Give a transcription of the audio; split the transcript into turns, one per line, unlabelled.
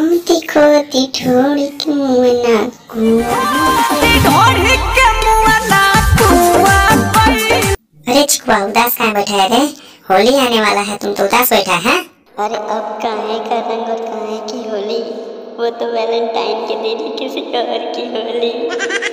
खोती खोती ठोड़ी के मुँह अरे चिकवा उदास कहाँ बैठा है रे? होली आने वाला है, तुम तो उदास बैठा है?
अरे अब काहे का रंग और काहे की होली, वो तो वैलेंटाइन के दिन ही किसी और की होली।